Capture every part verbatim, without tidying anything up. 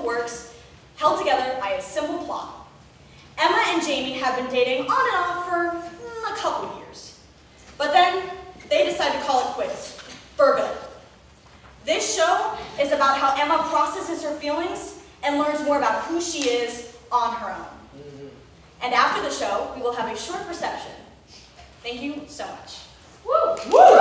works, held together by a simple plot. Emma and Jamie have been dating on and off for mm, a couple years. But then they decide to call it quits, for good. This show is about how Emma processes her feelings and learns more about who she is on her own. Mm-hmm. And after the show, we will have a short reception. Thank you so much. Woo! Woo!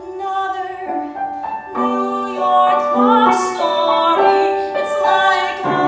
New York love story. It's like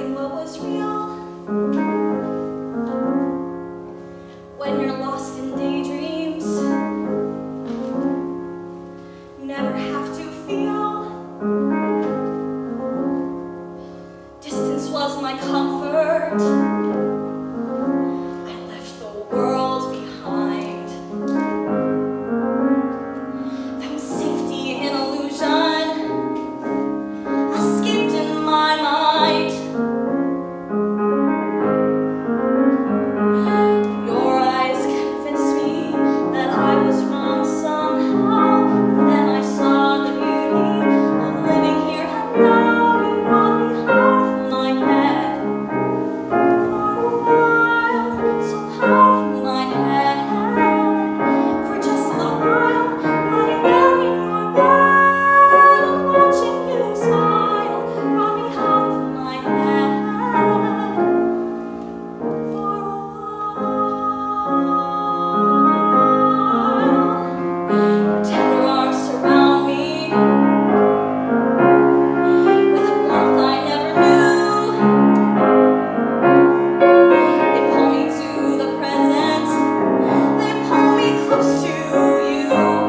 avoiding what was real. When you're lost in daydreams, you never have to feel. Distance was my comfort. I left the world behind. Found safety in illusion. Escaped in my mind. Your eyes convinced me that I was wrong somehow. Then I saw the beauty of living here and now. You brought me out of my head for a while, so out of my head for just a little while. Lying there in your bed and watching you smile brought me out of my head for a while. Tender arms surround me with a warmth I never knew. They pull me to the present. They pull me close to you.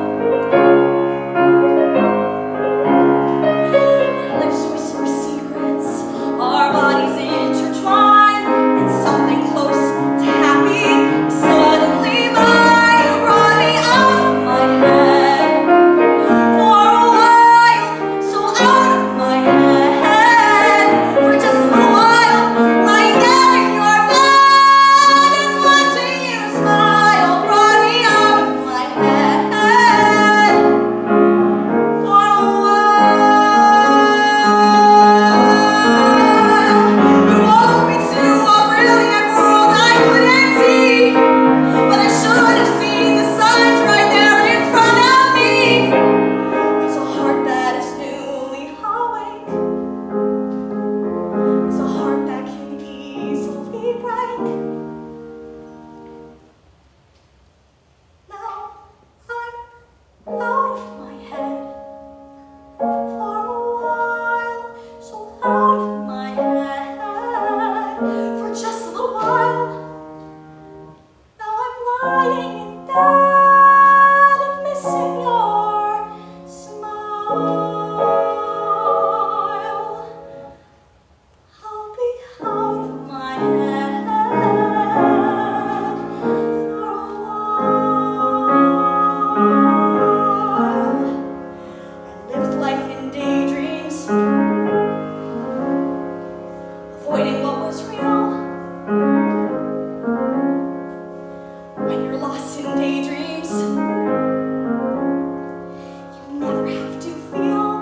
Our lips whisper secrets. Our bodies intertwine. And something close to happy is suddenly mine. You brought me out of my head for a while, so out of my head for just a little while. Lying there in your bed and watching you smile brought me out of my head for a while. You woke me to a brilliant world I couldn't see, but I should have seen the signs right there in front of me. There's a heart that is newly awake. There's a heart that can easily break. Now I'm out of my head for a while, so out of my head for just a little while. Now I'm lying in bed and missing your smile. I'll be out of my head for a while. I lived life in daydreams, avoiding what was real. When you're lost in daydreams, you never have to feel.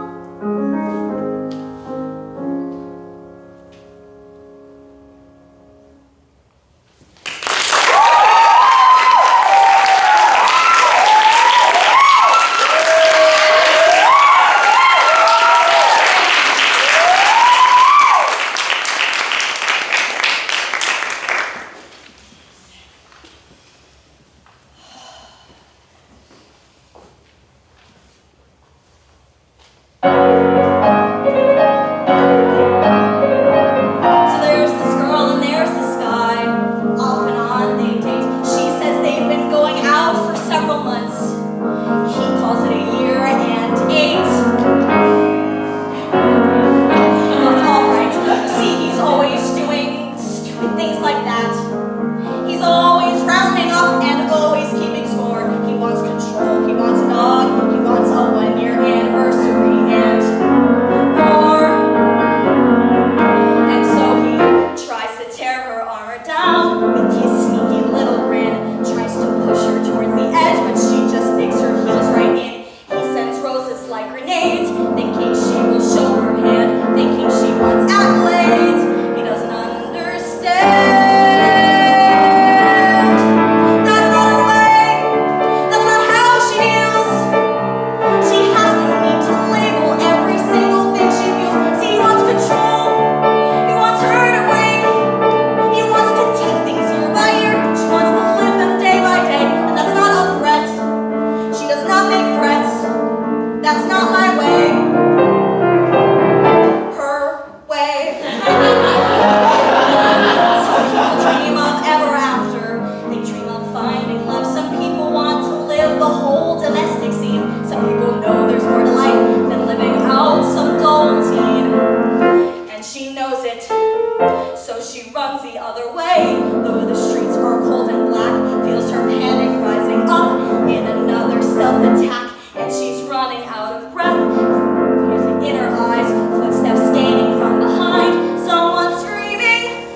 the other way. Though the streets are cold and black, feels her panic rising up in another stealth attack, and she's running out of breath. In her eyes, footsteps gaining from behind, someone screaming,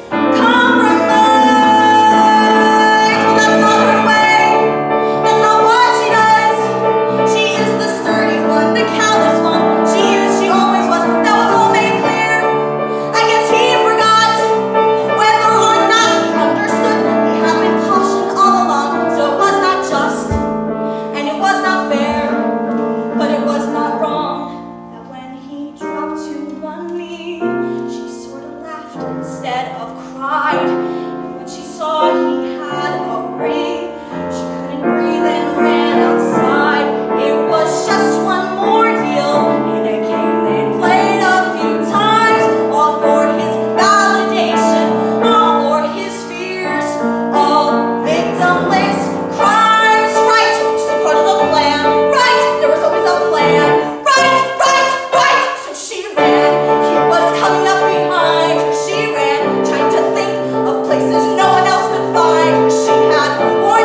"Compromise!" Well, that's not her way. That's not what she does. She is the sturdy one, the callous one. She is, she always was. That was all made clear. I guess he forgot. Whether or not he understood, he had been cautioned all along. So it was not just, and it was not fair, but it was not wrong. That when he dropped to one knee, she sort of laughed instead of cried. And when she saw he had a ring, she couldn't breathe and ran outside. It was just one more deal in a game they played a few times, all for his validation, all for his fears, all victimless crimes. Right, just a part of the plan. Right, there was always a plan. Right, right, right. So she ran. He was coming up behind her. She ran, trying to think of places no one else could find her. She had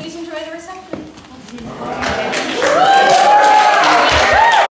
please enjoy the reception.